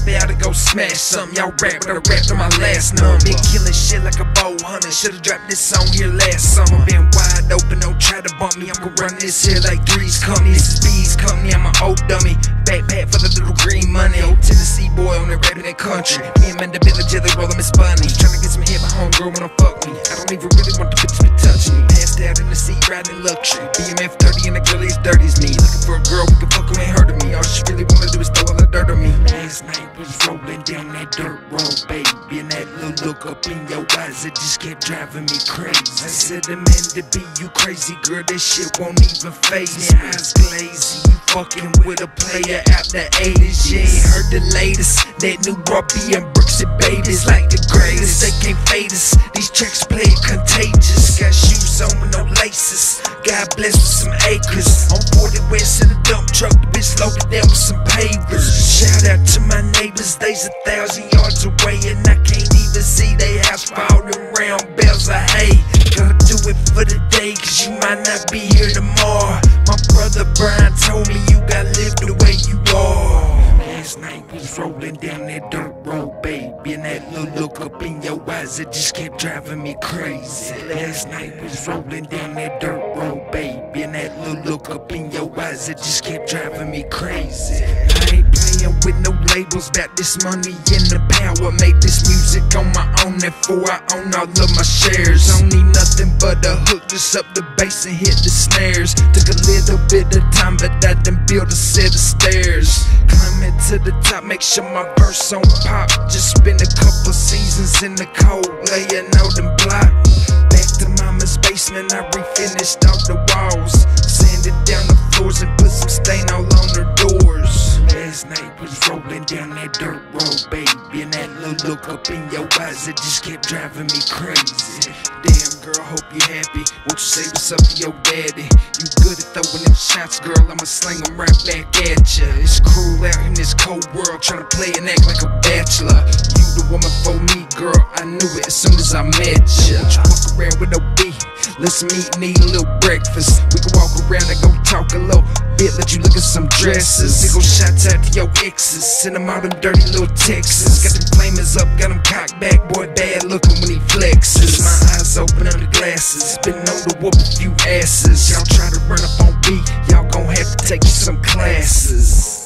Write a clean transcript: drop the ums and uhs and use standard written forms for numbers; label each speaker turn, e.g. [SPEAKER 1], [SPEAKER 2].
[SPEAKER 1] out to go smash something. Y'all rap, but I rapped on my last number. Been killing shit like a bow hunter. Should've dropped this song here last summer. Been wide open, don't try to bump me. I'm gon' run this here like Three's Company. This is B's Company, I'm an old dummy. Backpack for the little green money. Old Tennessee boy on the rap in that country. Me and the village, they roll them as bunny. Tryna get some hit my homegirl when I fuck me. I don't even really want the bitch to be touching me. Passed out in the seat, riding luxury. BMF 30 and the girl as dirty as me. Looking for a girl who can fuck who ain't heard of me. All she really wanna do is throw all the dirt on me. Last night was rolling down that dirt road, baby, and that little look up in your eyes, it just kept driving me crazy. I said, the man to be you crazy, girl, that shit won't even faze me. Eyes glazy, you fucking with a player out the 80s. You ain't heard the latest, that new Robbie and Brooks and babies like the greatest. They can't fade us, these tracks play contagious. Got shoes on with no laces, God bless with some acres. On 40 West in a dump truck, the bitch loaded down with some pavers. Shout out to my neighbors, they's 1,000 yards away, and I can't even see they house for all them round bales of hay. Gotta do it for the day, cause you might not be here tomorrow. My brother Brian told me you gotta live the way you are. Last night was rolling down that dirt road, baby, and that little look up in your eyes, it just kept driving me crazy. Last night was rolling down that dirt road, baby, and that little look up in your eyes, it just kept driving me crazy. I ain't playing with no labels, about this money and the power. Made this music on my own, therefore I own all of my shares. Don't need nothing but a hook, just up the bass and hit the snares. Took a little bit of time, but I done built a set of stairs. Climbing to the top, make sure my verse on pop. Just spent a couple seasons in the cold, laying out them block. Back to mama's basement, I refinished all the walls. Sanded down the floors and put some stain all on her doors. Last night was rolling down that dirt road, baby, and that little look up in your eyes, it just kept driving me crazy. Damn girl, hope you happy. Won't you say what's up to your daddy? You good at throwing them shots, girl, I'ma sling them right back at ya. It's cruel out in this cold world, tryna play and act like a bachelor. You the woman for me, girl, I knew it as soon as I met ya. Won't you walk around with no beat? Let's meet and eat a little breakfast. We can walk around and go talk a little bit, let you look at some dresses. They go shots out to your exes, send them all them dirty little texts. Got them flamers up, got them cocked back, boy bad looking when he flexes. My eyes open under glasses, been known to whoop a few asses. Y'all try to run up on beat, y'all gon' have to take some classes.